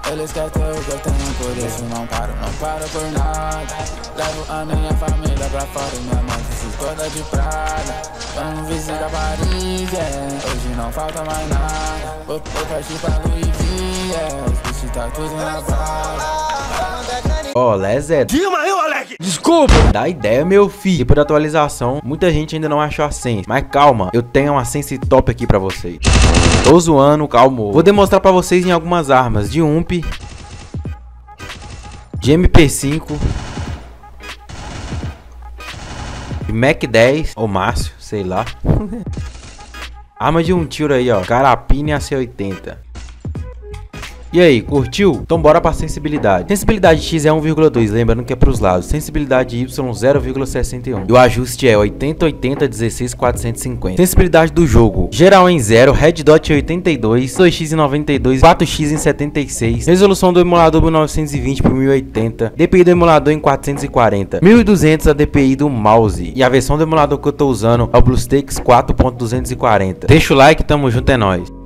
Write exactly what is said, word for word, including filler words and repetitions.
Eles querem ter o que eu tenho, por isso não paro, não paro por nada. Levo a minha família pra fora e minha mãe se toda de prada. Vamos visitar Paris, yeah. Hoje não falta mais nada. Vou, vou partir pra Louis V, yeah. Os bichos tá tudo na bala. Ó, oh, Lezé. Dilma aí, Alec. Desculpa. Dá ideia, meu filho. Tipo de atualização, muita gente ainda não achou a sense. Mas calma, eu tenho uma sense top aqui pra vocês. Tô zoando, calma. Vou demonstrar pra vocês em algumas armas de U M P, de M P cinco, de Mac dez ou Márcio, sei lá. Arma de um tiro aí, ó. Carapina A C oitenta. E aí, curtiu? Então bora pra sensibilidade. Sensibilidade X é um vírgula dois, lembrando que é pros lados. Sensibilidade Y zero vírgula sessenta e um. E o ajuste é oitenta, oitenta, dezesseis, quatrocentos e cinquenta. Sensibilidade do jogo: geral em zero, red dot em oitenta e dois, dois x em noventa e dois, quatro x em setenta e seis. Resolução do emulador mil novecentos e vinte por mil e oitenta. D P I do emulador em quatrocentos e quarenta. mil e duzentos a D P I do mouse. E a versão do emulador que eu tô usando é o BlueStacks quatro ponto duzentos e quarenta. Deixa o like, tamo junto, é nóis.